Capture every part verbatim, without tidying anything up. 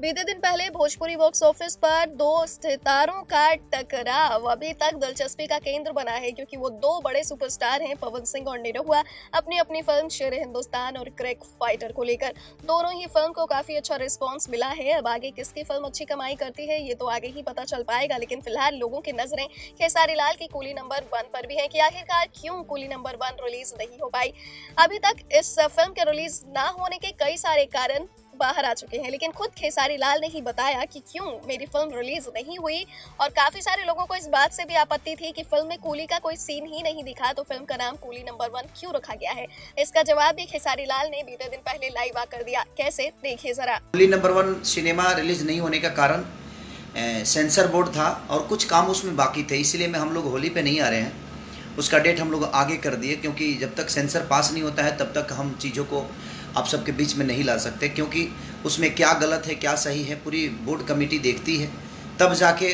बीते दिन पहले भोजपुरी बॉक्स ऑफिस पर दो सितारों का टकराव अभी तक दिलचस्पी का केंद्र बना है, क्योंकि वो दो बड़े सुपरस्टार हैं, पवन सिंह और निरहुआ, अपनी अपनी फिल्म शेर हिंदुस्तान और क्रैक फाइटर को लेकर। दोनों ही फिल्म को काफी अच्छा रिस्पांस मिला है। अब आगे किसकी फिल्म अच्छी कमाई करती है ये तो आगे ही पता चल पाएगा, लेकिन फिलहाल लोगों की नजरें खेसारी लाल की कूली नंबर वन पर भी है कि आखिरकार क्यों कूली नंबर वन रिलीज नहीं हो पाई। अभी तक इस फिल्म के रिलीज ना होने के कई सारे कारण बाहर आ चुके हैं, लेकिन खुद खेसारी लाल ने ही बताया कि क्यों मेरी फिल्म रिलीज नहीं हुई। और काफी सारे लोगों को इस बात से भी आपत्ति थी कि फिल्म में कूली का कोई सीन ही नहीं दिखा, तो फिल्म का नाम कूली नंबर वन क्यों रखा गया है। इसका जवाब भी खेसारी लाल ने बीते दिन पहले लाइव आकर दिया। कैसे, देखिए जरा। Coolie number one cinema release नहीं होने का कारण सेंसर बोर्ड था और कुछ काम उसमें बाकी थे, इसलिए मैं हम लोग होली पे नहीं आ रहे हैं। उसका डेट हम लोग आगे कर दिए, क्योंकि जब तक सेंसर पास नहीं होता है तब तक हम चीज़ों को आप सबके बीच में नहीं ला सकते, क्योंकि उसमें क्या गलत है क्या सही है पूरी बोर्ड कमेटी देखती है, तब जाके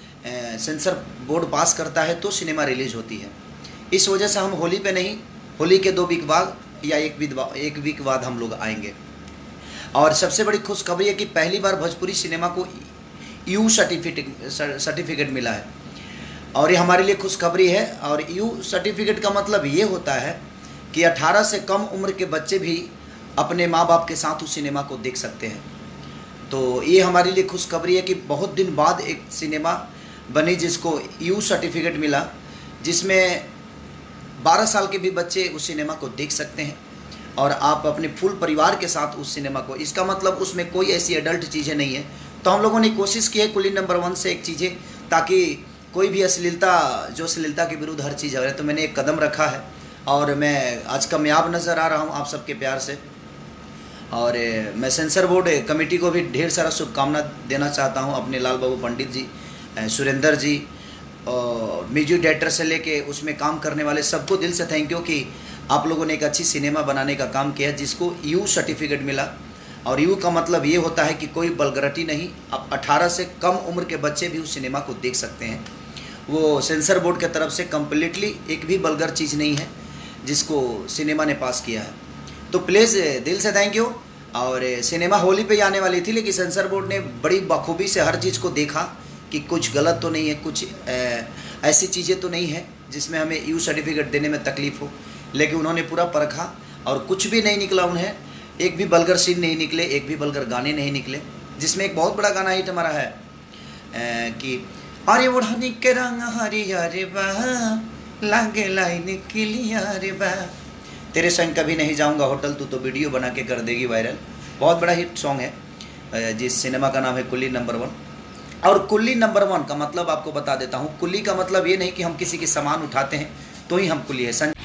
सेंसर बोर्ड पास करता है तो सिनेमा रिलीज होती है। इस वजह से हम होली पे नहीं, होली के दो वीक बाद या एक वीक एक वीक बाद हम लोग आएंगे। और सबसे बड़ी खुशखबरी है कि पहली बार भोजपुरी सिनेमा को यू सर्टिफिकेट सर्टिफिकेट मिला है, और ये हमारे लिए खुशखबरी है। और यू सर्टिफिकेट का मतलब ये होता है कि अठारह से कम उम्र के बच्चे भी अपने माँ बाप के साथ उस सिनेमा को देख सकते हैं। तो ये हमारे लिए खुशखबरी है कि बहुत दिन बाद एक सिनेमा बनी जिसको यू सर्टिफिकेट मिला, जिसमें बारह साल के भी बच्चे उस सिनेमा को देख सकते हैं और आप अपने फुल परिवार के साथ उस सिनेमा को, इसका मतलब उसमें कोई ऐसी एडल्ट चीज़ें नहीं है। तो हम लोगों ने कोशिश की है कूली नंबर वन से एक चीज़ें, ताकि कोई भी अश्लीलता, जो अश्लीलता के विरुद्ध हर चीज़ है, तो मैंने एक कदम रखा है और मैं आज कामयाब नज़र आ रहा हूँ आप सबके प्यार से। और मैं सेंसर बोर्ड कमेटी को भी ढेर सारा शुभकामना देना चाहता हूँ, अपने लाल बाबू पंडित जी, सुरेंद्र जी और म्यूजिक डायरेक्टर से लेके उसमें काम करने वाले सबको दिल से थैंक यू कि आप लोगों ने एक अच्छी सिनेमा बनाने का काम किया जिसको यू सर्टिफिकेट मिला। और यू का मतलब ये होता है कि कोई वल्गैरिटी नहीं, अब अठारह से कम उम्र के बच्चे भी उस सिनेमा को देख सकते हैं। वो सेंसर बोर्ड की तरफ से कम्प्लीटली एक भी वल्गर चीज़ नहीं है जिसको सिनेमा ने पास किया है। तो प्लीज़ दिल से थैंक यू। और सिनेमा होली पे आने वाली थी, लेकिन सेंसर बोर्ड ने बड़ी बखूबी से हर चीज़ को देखा कि कुछ गलत तो नहीं है, कुछ ऐसी चीज़ें तो नहीं है जिसमें हमें यू सर्टिफिकेट देने में तकलीफ़ हो, लेकिन उन्होंने पूरा परखा और कुछ भी नहीं निकला। उन्हें एक भी वल्गर सीन नहीं निकले, एक भी वल्गर गाने नहीं निकले, जिसमें एक बहुत बड़ा गाना हिट हमारा है ए, कि अरे ओढ़नी के रंग हरियर बा लागे लाइन क्लियर बा, तेरे संग कभी नहीं जाऊंगा होटल, तू तो वीडियो बना के कर देगी वायरल। बहुत बड़ा हिट सॉन्ग है जिस सिनेमा का नाम है कुल्ली नंबर वन। और कुल्ली नंबर वन का मतलब आपको बता देता हूँ, कुल्ली का मतलब ये नहीं कि हम किसी के सामान उठाते हैं तो ही हम कुल्ली है।